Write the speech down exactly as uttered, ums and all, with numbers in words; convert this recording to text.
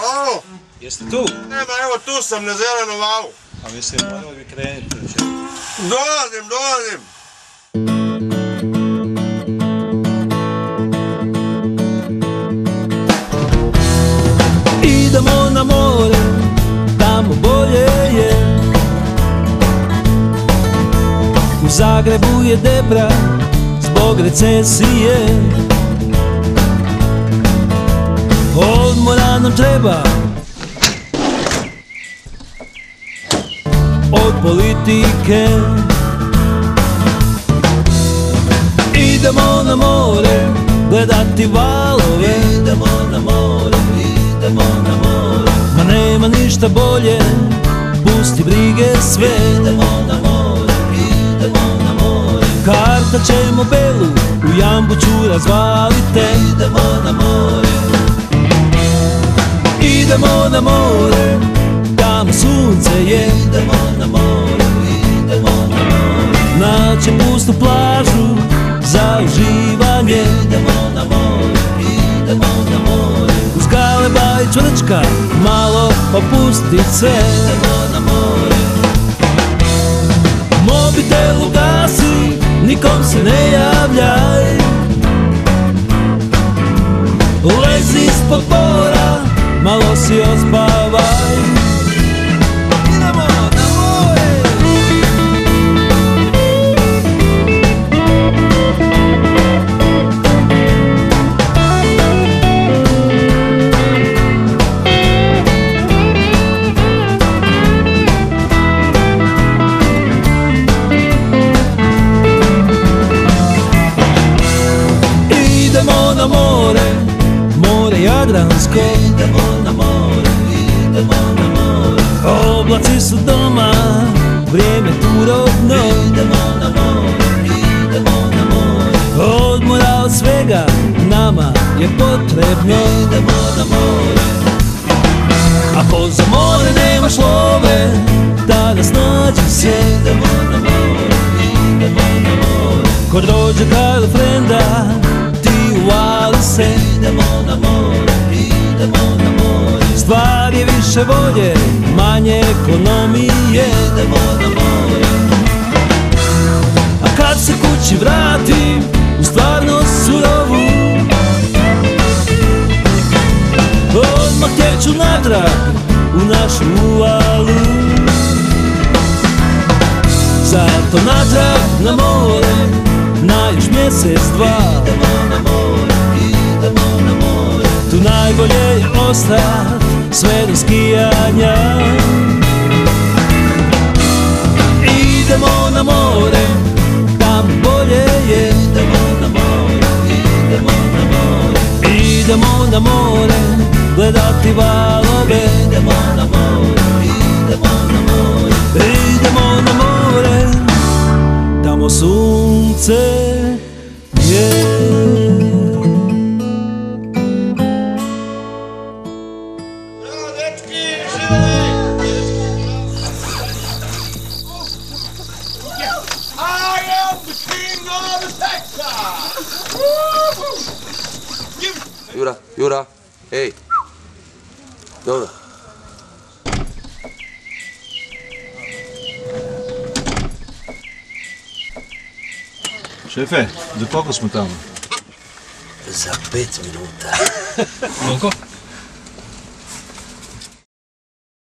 Alo? Jeste tu? Nema, evo tu sam na zelenom valu. A mislim, morali bi krenuti. Dolazim, dolazim. Idemo na more, tamo bolje je. U Zagrebu je debra zbog recesije. Odmora nam treba od politike. Idemo na more gledati valove. Idemo na more, idemo na more. Ma nema ništa bolje, pusti brige sve. Idemo na more, idemo na more. Karta ćemo belu, u jambu ću razvalite. Idemo na more. Idemo na more, tamo sunce je. Idemo na more, idemo na more. Naći pustu plažu za uživanje. Idemo na more, idemo na more. Uz galeba i čvrčka malo opustit se. Idemo na more. Mobitel ugasi, nikom se ne javljaj. Lezi ispod bora, malo si ospavaj. Idemo na more. Idemo na more, more Jadransko. Idemo na more, idemo na more. Oblaci su doma, vrijeme turobno. Idemo na more, idemo na more. Odmora od svega nama je potrebno. Idemo na more. Ako za more nemaš love, tada snađi se. Idemo na more, idemo na more. Kod rođaka ili frenda ti uvali se. Idemo na more, idemo na more. Stvar je više volje, manje ekonomije. Idemo na more. A kad se kući vratim u stvarnost surovu, odmah tjeću natrag u našu uvalu. Zato natrag na more, na još mjesec dva. Idemo na more, idemo na more. Tu najbolje je ostat sve do skijanja. Idemo na more, tamo bolje je. Idemo na more, idemo na more. Idemo na more, gledati valove. Idemo na more, idemo na more. Idemo na more, tamo sunce je. Jura, Jura, ej. Dobro. Šefe, za koliko smo tamo? Za pet minuta. Koliko?